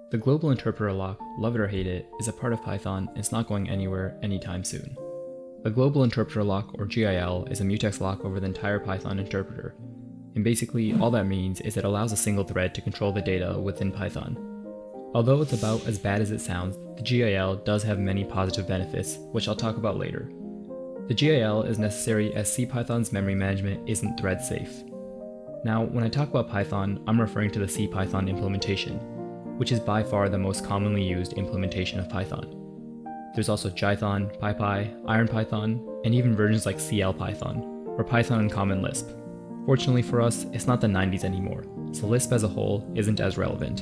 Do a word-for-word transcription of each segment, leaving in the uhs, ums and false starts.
The global interpreter lock, love it or hate it, is a part of Python and it's not going anywhere anytime soon. A global interpreter lock, or G I L, is a mutex lock over the entire Python interpreter. And basically, all that means is it allows a single thread to control the data within Python. Although it's about as bad as it sounds, the G I L does have many positive benefits, which I'll talk about later. The G I L is necessary as CPython's memory management isn't thread safe. Now, when I talk about Python, I'm referring to the CPython implementation, which is by far the most commonly used implementation of Python. There's also Jython, PyPy, IronPython, and even versions like C L Python, or Python in Common Lisp. Fortunately for us, it's not the nineties anymore, so Lisp as a whole isn't as relevant.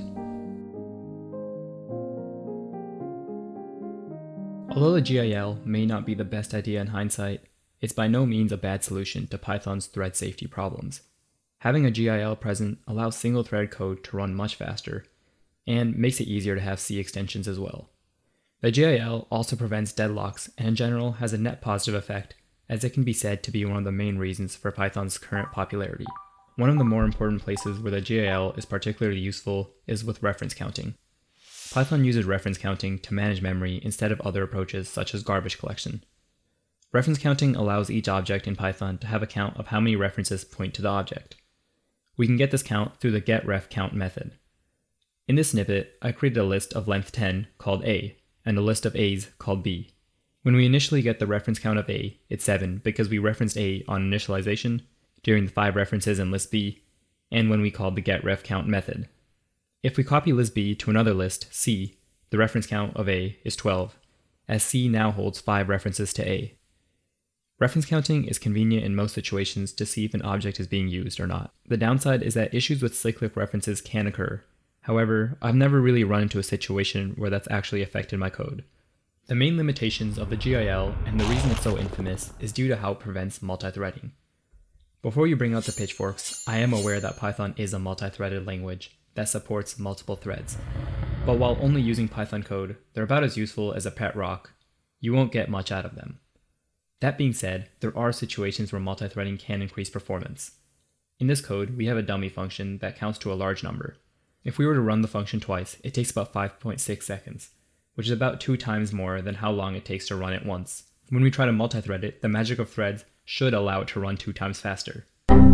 Although the G I L may not be the best idea in hindsight, it's by no means a bad solution to Python's thread safety problems. Having a G I L present allows single-thread code to run much faster, and makes it easier to have C extensions as well. The G I L also prevents deadlocks and in general has a net positive effect, as it can be said to be one of the main reasons for Python's current popularity. One of the more important places where the G I L is particularly useful is with reference counting. Python uses reference counting to manage memory instead of other approaches such as garbage collection. Reference counting allows each object in Python to have a count of how many references point to the object. We can get this count through the getRefCount method. In this snippet, I created a list of length ten called A, and a list of A's called B. When we initially get the reference count of A, it's seven because we referenced A on initialization, during the five references in list B, and when we called the getRefCount method. If we copy list B to another list, C, the reference count of A is twelve, as C now holds five references to A. Reference counting is convenient in most situations to see if an object is being used or not. The downside is that issues with cyclic references can occur. However, I've never really run into a situation where that's actually affected my code. The main limitations of the G I L, and the reason it's so infamous, is due to how it prevents multithreading. Before you bring out the pitchforks, I am aware that Python is a multi-threaded language that supports multiple threads. But while only using Python code, they're about as useful as a pet rock. You won't get much out of them. That being said, there are situations where multithreading can increase performance. In this code, we have a dummy function that counts to a large number. If we were to run the function twice, it takes about five point six seconds, which is about two times more than how long it takes to run it once. When we try to multithread it, the magic of threads should allow it to run two times faster.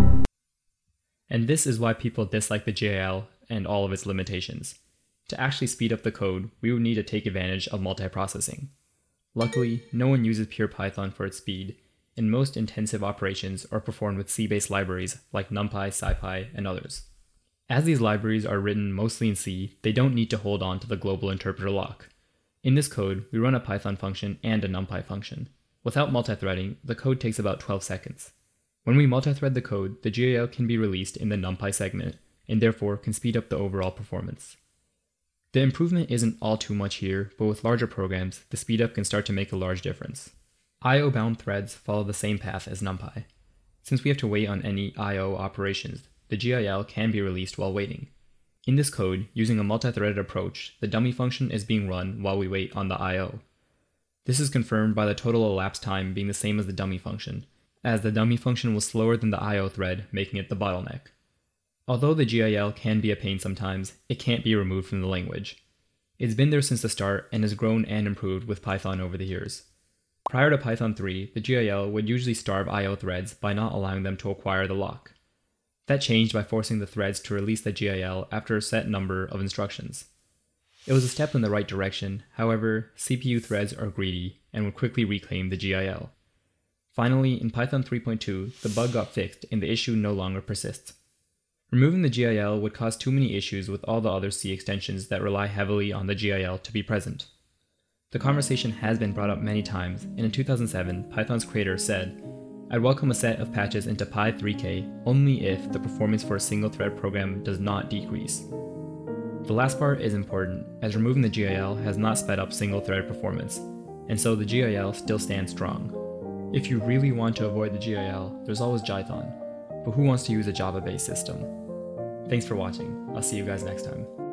And this is why people dislike the G I L and all of its limitations. To actually speed up the code, we would need to take advantage of multiprocessing. Luckily, no one uses pure Python for its speed, and most intensive operations are performed with C-based libraries like Numpy, SciPy, and others. As these libraries are written mostly in C, they don't need to hold on to the global interpreter lock. In this code, we run a Python function and a Numpy function. Without multithreading, the code takes about twelve seconds. When we multithread the code, the G I L can be released in the Numpy segment, and therefore can speed up the overall performance. The improvement isn't all too much here, but with larger programs, the speedup can start to make a large difference. I O-bound threads follow the same path as Numpy. Since we have to wait on any I O operations, the G I L can be released while waiting. In this code, using a multi-threaded approach, the dummy function is being run while we wait on the I O. This is confirmed by the total elapsed time being the same as the dummy function, as the dummy function was slower than the I O thread, making it the bottleneck. Although the G I L can be a pain sometimes, it can't be removed from the language. It's been there since the start and has grown and improved with Python over the years. Prior to Python three, the G I L would usually starve I O threads by not allowing them to acquire the lock. That changed by forcing the threads to release the G I L after a set number of instructions. It was a step in the right direction, however, C P U threads are greedy and would quickly reclaim the G I L. Finally, in Python three point two, the bug got fixed and the issue no longer persists. Removing the G I L would cause too many issues with all the other C extensions that rely heavily on the G I L to be present. The conversation has been brought up many times, and in two thousand seven, Python's creator said, "I'd welcome a set of patches into Py three K only if the performance for a single thread program does not decrease." The last part is important, as removing the G I L has not sped up single thread performance, and so the G I L still stands strong. If you really want to avoid the G I L, there's always Jython, but who wants to use a Java-based system? Thanks for watching, I'll see you guys next time.